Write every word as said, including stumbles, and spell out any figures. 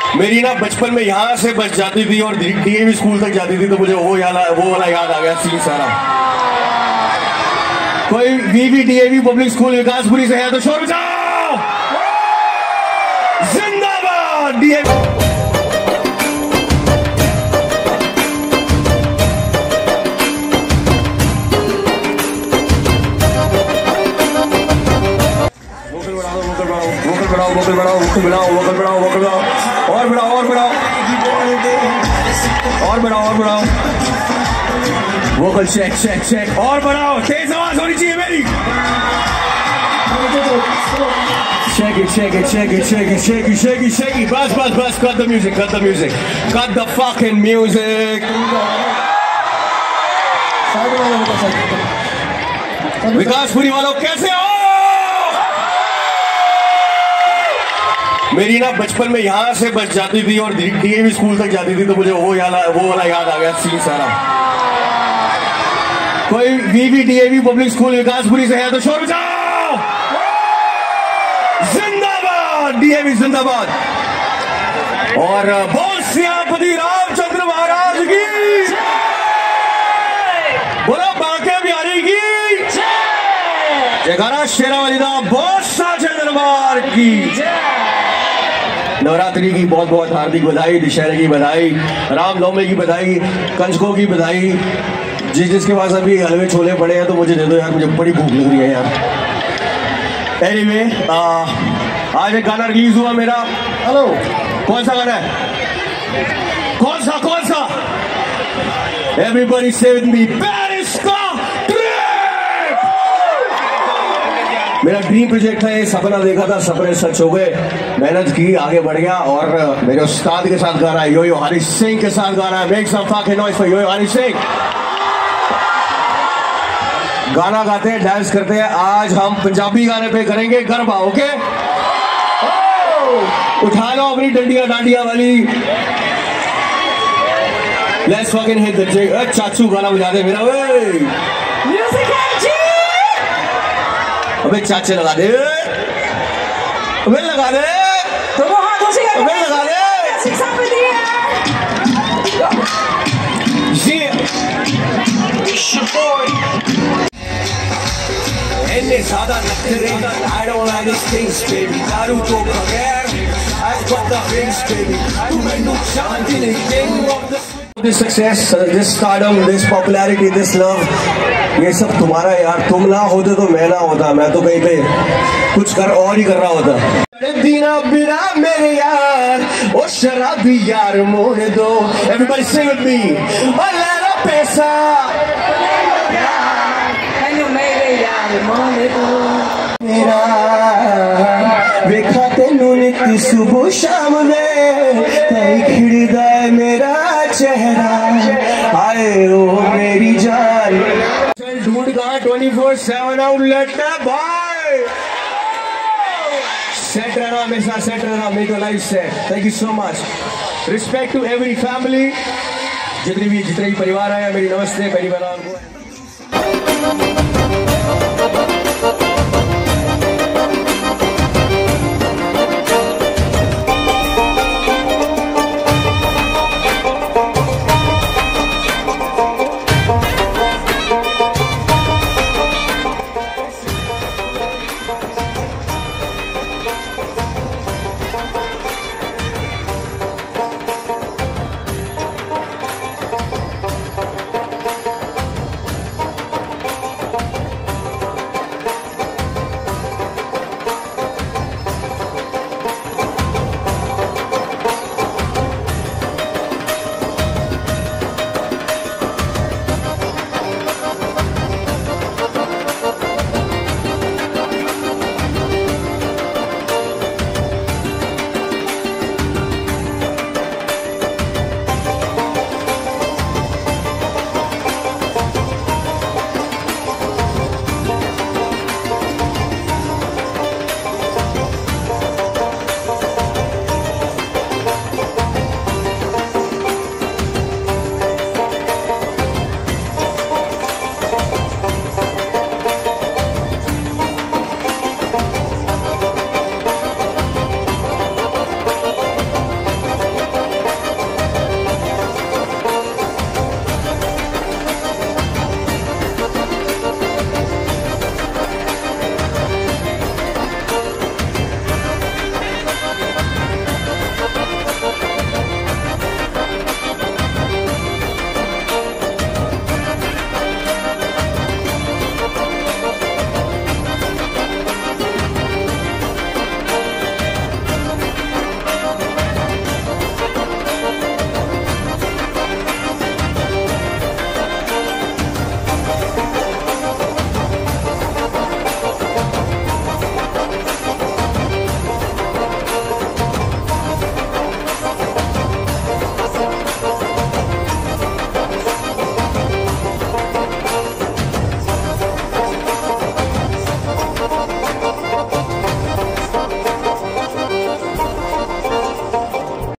मेरी ना बचपन में यहाँ से बस जाती थी और डीएवी स्कूल तक जाती थी, तो मुझे वो याद वो वाला याद आ गया सीन सारा। कोई VV DAV public school Vikaspuri से है तो शोर बजाओ। जिंदाबाद डीएवी। वोकल बढ़ाओ, वोकल बढ़ाओ, वोकल बढ़ाओ, वोकल बढ़ाओ, वोकल बढ़ाओ, और बढ़ाओ, और बढ़ाओ, और बढ़ाओ, और बढ़ाओ, वोकल चेक चेक चेक, और बढ़ाओ, तेज आवाज होनी चाहिए मेरी। Shake it, shake it, shake it, shake it, shake it, shake it, shake it. Bus, bus, bus. Cut the music, cut the music, cut the fucking music. Vikaspuri वालों कैसे हो? मेरी ना बचपन में यहाँ से बस जाती थी और डीएवी स्कूल तक जाती थी, तो मुझे वो याद वो वाला याद आ गया सीन सारा। कोई VV DAV public school Vikaspuri से है तो शोर बजाओ। जिंदाबाद डीएवी, जिंदाबाद। और बोल सियापति रामचंद्र महाराज की, बोलो बांके बिहारी की जयकारा, शेरावाली दा बोल साचे दरबार की। नवरात्रि की बहुत बहुत हार्दिक बधाई, दशहरे की बधाई, रामनवमी की बधाई, कंजकों की बधाई। जिस जिसके पास अभी हलवे छोले पड़े हैं तो मुझे दे दो यार, मुझे बड़ी भूख लग रही है यार। एनीवे, आज एक गाना रिलीज हुआ मेरा। हेलो, कौन सा गाना है? कौन सा कौन सा? एवरीबॉडी से विद मी, पेरिस का ट्रिप। मेरा ड्रीम प्रोजेक्ट था, ये सपना देखा था, सपने सच हो गए। मेहनत की, आगे बढ़ गया और मेरे उस्ताद के साथ गा रहा है, यो यो हरी सिंह के साथ गा रहा है। Make some fucking noise for yo yo Hari Singh. गाना गाते हैं, डांस करते हैं। आज हम पंजाबी गाने पे करेंगे गरबा, ओके? उठा लो अपनी डंडिया डांडिया वाली। Let's fucking hit the jack. चाचू गाना बजा दे मेरा। ओए म्यूजिक है जी। अबे चाचे लगा दे, अबे लगा दे, दोनों हाथों से अबे लगा दे। इतने ज्यादा नखरे, I don't like these things baby, दारू को बगैर I've got the things baby, तू मैंने जानती नहीं। king of the this success, this stardom, this popularity, this love, ये सब तुम्हारा यार। तुम ना होते तो मैं ना होता, मैं तो कहीं पे कुछ कर और ही कर रहा होता। दीना बिना मेरे यार, ओ शराबी यार मोने दो। Everybody sing with me, ओ लेना पैसा मेरा वेखा तेनू नित सुबह शाम में, तई खिड़दा है मेरा चेहरा, आए ओ मेरी जान। चल ढूंढ कहाँ ट्वेंटी फोर सेवन आउटलेट है भाई। सेट रहना हमेशा, सेट रहना, make your life set. Thank you so much. Respect to every family, जितनी भी जितने भी परिवार आए, मेरी नमस्ते, मेरी बहनों को।